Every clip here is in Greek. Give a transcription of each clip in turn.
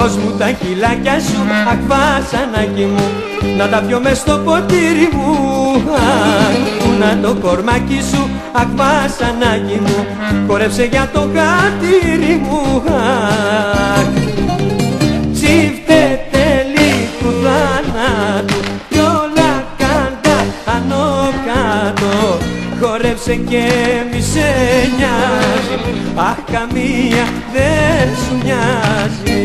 Δώσ' μου τα χυλάκια σου, αχ βασανάκι μου, να τα πιω μες στο ποτήρι μου. Αχ, πού να το κορμάκι σου, αχ βασανάκι μου, χορεύσε για το χατήρι μου. Αχ, τσίφτε τέλει του θανάτου κι όλα κάντα άνω κάτω, χορεύσε και μη σε νοιάζει, αχ καμία δεν σου μοιάζει.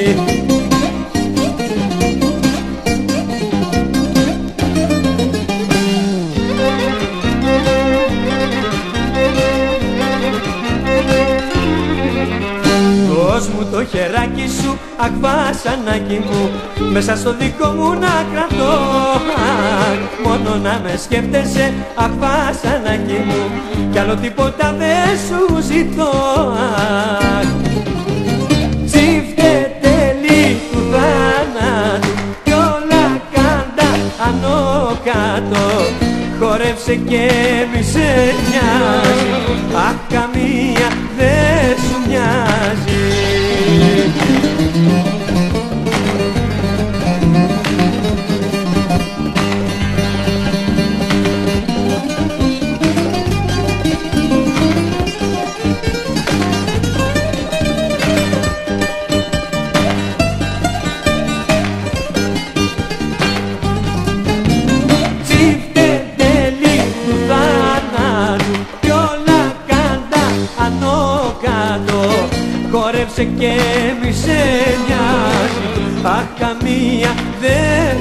Δώσ' μου το χεράκι σου, αχ βασανάκι μου, μέσα στο δικό μου να κρατώ. Αχ, μόνο να με σκέφτεσαι, αχ βασανάκι μου, κι άλλο τίποτα δεν σου ζητώ. Αχ, τσίφτε τέλει του θανάτου κι όλα κάντα άνω κάτω, χορεύσε και μη σε νοιάζει, αχ καμία δεν σου μοιάζει. Χόρεψε και μη σε νοιάζει, αχ καμία δεν